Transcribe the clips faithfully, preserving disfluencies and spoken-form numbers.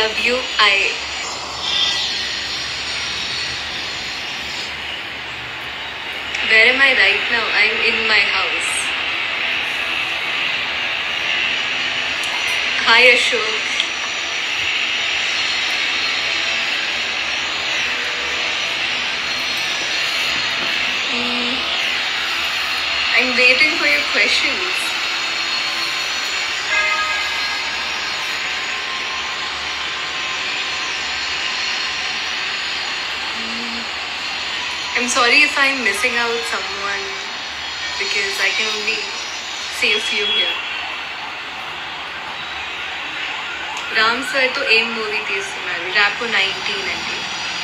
love you. I Where am I right now? I'm in my house. Hi Ashok. Mm, I'm waiting for your questions. I'm sorry if I'm missing out someone because I can only see a few here. Ram sir తో ఏం movie తీస్తున్నారు? Rapport nineteen అండి,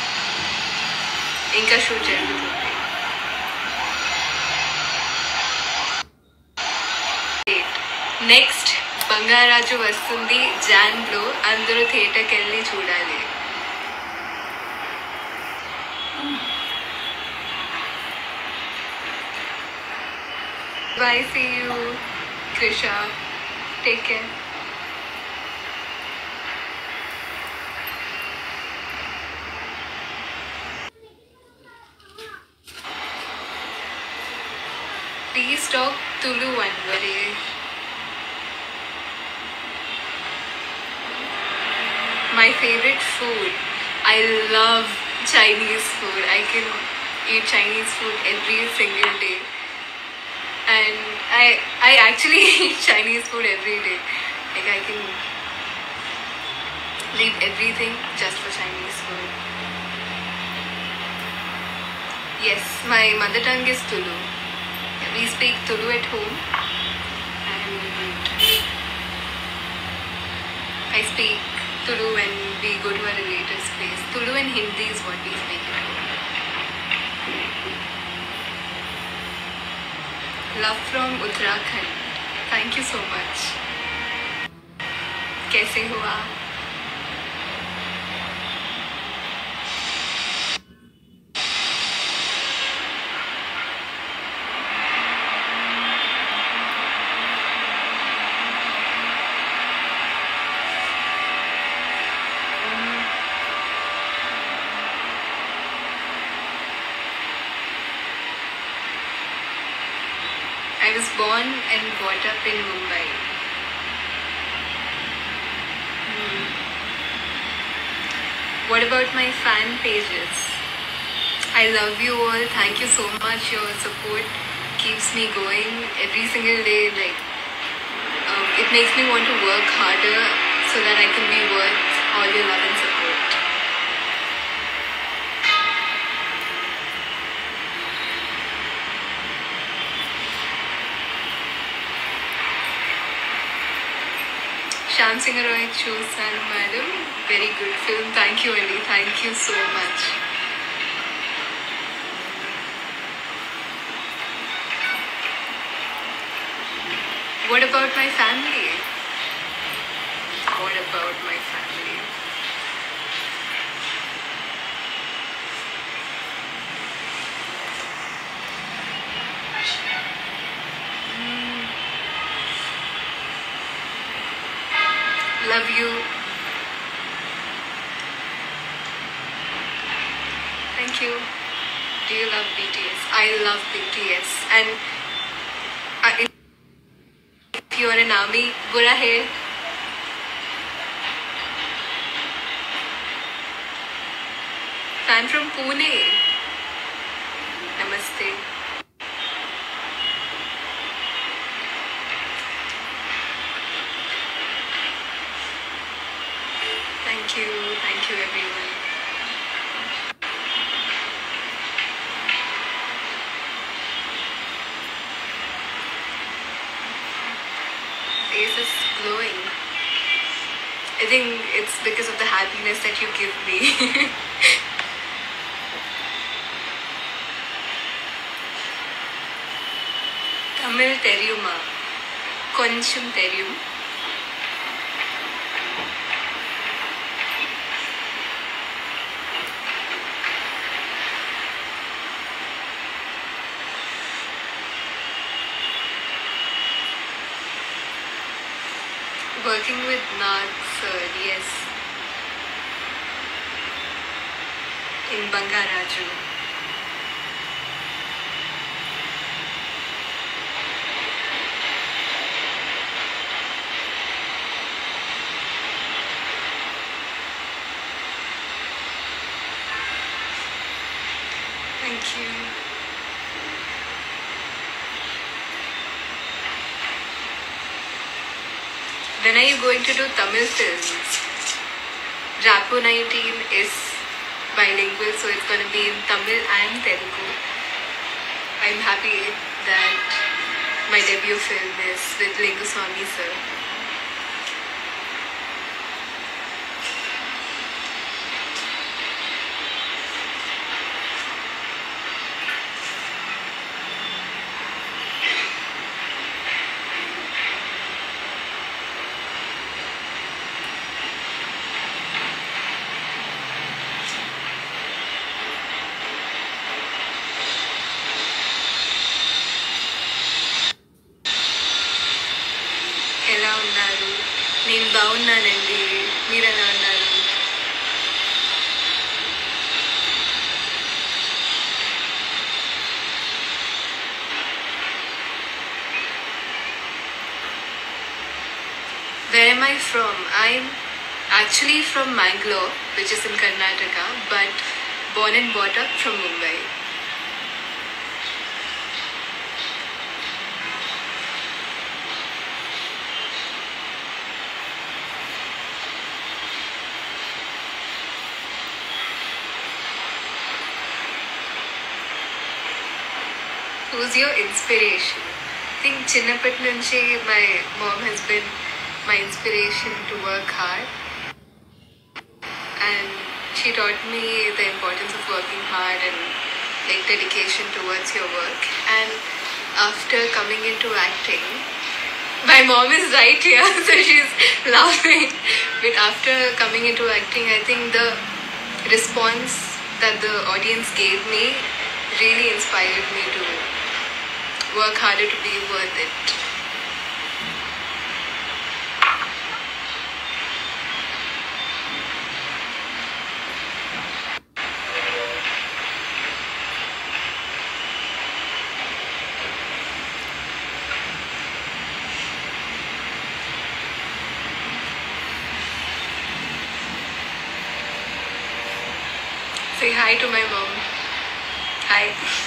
ఇంకా shoot జరుగుతుంది. Next Bangarraju వస్తుంది జాన్లో, అందరూ థియేటర్కి వెళ్ళి చూడాలి. Bye, see you, Krisha. Take care. Please talk Tulu Anwari. My favorite food. I love Chinese food. I can eat Chinese food every single day. And I I actually eat Chinese food every day. Like I can leave everything just for Chinese food. Yes, my mother tongue is Tulu. We speak Tulu at home, and I speak Tulu when we go to our relatives' place. Tulu and Hindi is what we speak at home. Love from Uttarakhand. Thank you so much. कैसे हो आप? I was born and brought up in Mumbai. Hmm. What about my fan pages? I love you all. Thank you so much. Your support keeps me going every single day. Like um, it makes me want to work harder so that I can be worth all your love and support. Shyam Singh Roy చూసాను madam. Very good film. Thank you అండి. Thank you so much. What about my family? What about my family? Love you. Thank you. Do you love B T S? I love B T S. And uh, if you are an army, bura hai. Fan from Pune. Namaste. Thank you, thank you everyone. Face is glowing. I think it's because of the happiness that you give me. Tamil teriyuma. Koncham teriyum. Working with Nag sir, yes. in Bangaraju. Thank you. When are you going to do Tamil films? Rapo nineteen is bilingual, so it's going to be in Tamil and Telugu. I'm happy that my debut film is with Linguswamy sir. ఎలా ఉన్నారు? నేను బాగున్నానండి. మీరు ఎలా ఉన్నారు? Where am I from? I'm actually from Mangalore, which is in Karnataka, but born and brought up from Mumbai. Who's your inspiration? I think చిన్నప్పటి నుంచి my mom has been my inspiration to work hard, and she taught me the importance of working hard and like dedication towards your work. And after coming into acting, my mom is right here, so she's laughing. But after coming into acting, I think the response that the audience gave me really inspired me to work harder to be worth it. Say hi to my mom. Hi.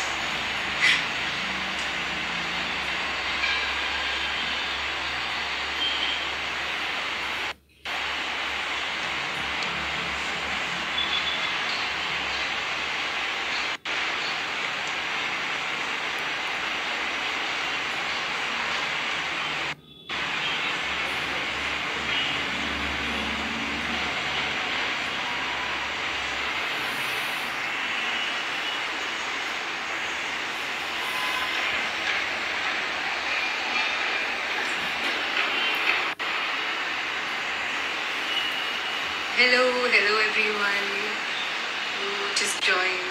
Hello, hello everyone who just joined.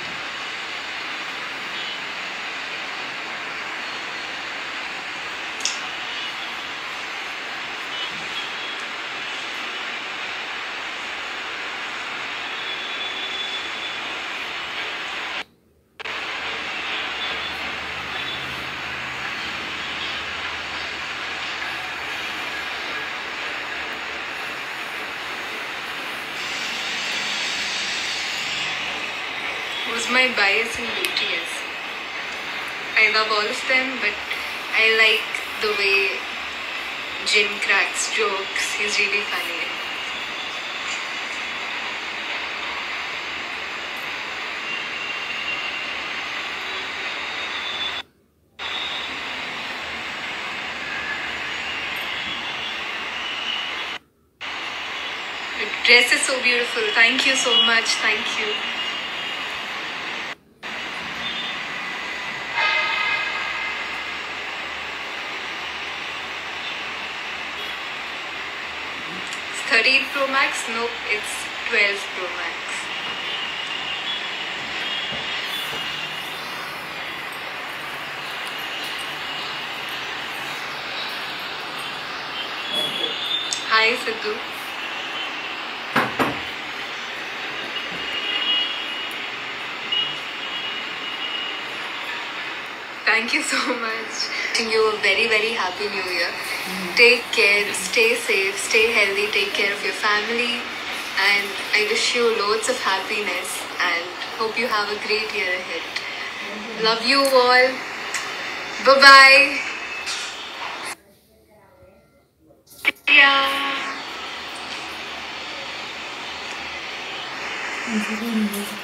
Who's my bias in B T S? I love all of them, but I like the way Jin cracks jokes. He's really funny. The dress is so beautiful. Thank you so much. Thank you. thirteen Pro Max? Nope, it's twelve Pro Max. Hi Sidhu. Thank you so much. Wishing you a very, very happy new year. Take care, stay safe, stay healthy, take care of your family, and I wish you loads of happiness and hope you have a great year ahead. Love you all. Bye bye. Yeah.